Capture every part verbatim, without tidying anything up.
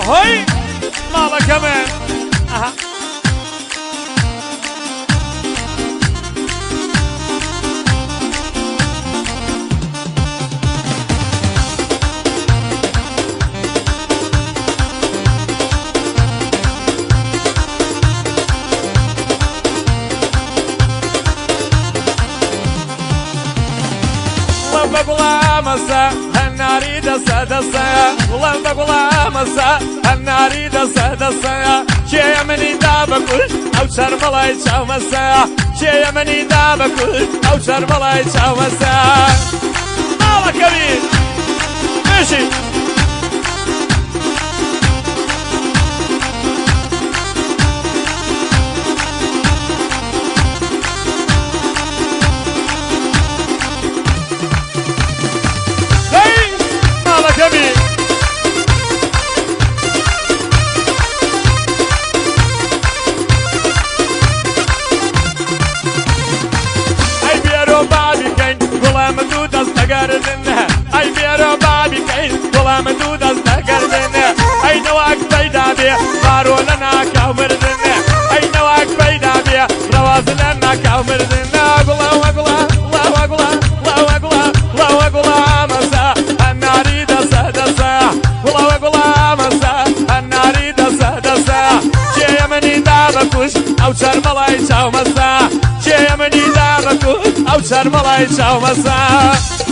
هوي مالا كمان أها بقولا مسا هناري دسا دسا والله بقولا مسا هناري دسا دسا شي مني دابكل او شرملاي شاو مسا شي مني دابكل او شرملاي شاو مسا مالا كبير ماشي جميل اي بيرو بابي كاين ولا مدود استقر منها اي بيرو بابي كاين ولا مدود استقر منها اي نواك بيدا بيه بارو لنا كامر منها اي نواك بيدا بيه رواز لنا كامر منها قلا وقلا الله وقلا الله وقلا الله وقلا مسا الناري دسا دسا والله وقلا مسا الناري دسا دسا شي مني دابكوش او شرملاي شاو مسا شي مني دابكوش او شرملاي شاو مسا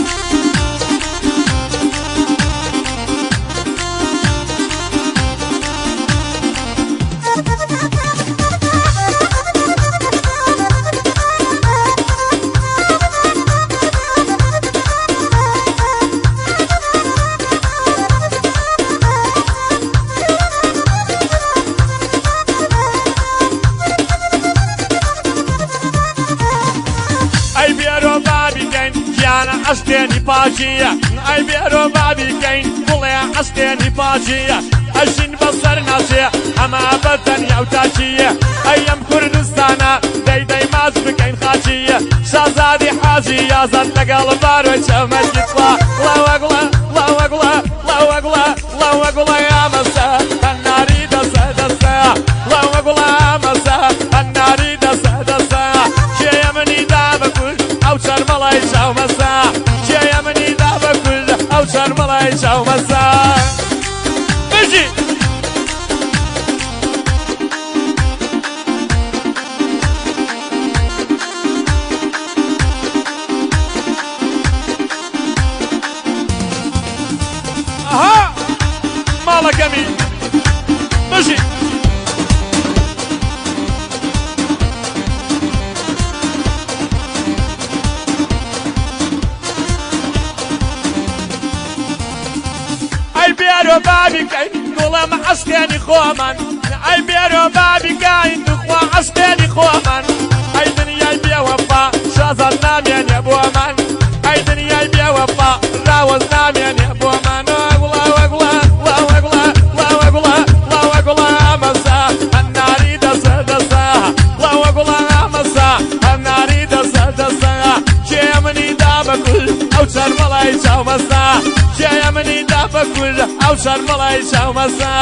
أنا أشتني باجية أي بيرو بابي كين بولي أشتني باجية أشين بصر ناشية أما أبدا يوتاشية أيام كردستانا داي داي ماز بكين خاشية شازادي حاجي يا زاد لقال بارو شمال يطلع لا وقلا لا وقلا لا وقلا لا وقلا يا مسا الناري دسا دسا لا وقلا مسا الناري دسا دسا شي مني دابكل أو شرملاي شاو مسا شي مني دابكل أو شرملاي شاو مسا بجي اها مالا جميل بجي اي بيرو بابي كاين قولا ما عسكاني خوامن اي بيرو بابي كاين دخوا عسكاني خوامن اي دنيا بيا وفا شازال ناميان يا ابو امان اي دنيا بيا وفا راوز ناميان يا ابو امان والله والله والله والله والله والله والله مسا الناري دسا دسا والله والله مسا الناري دسا دسا شي مني دابكل او شرملاي شاو مسا شي مني دابكل او شرملاي شاو مسا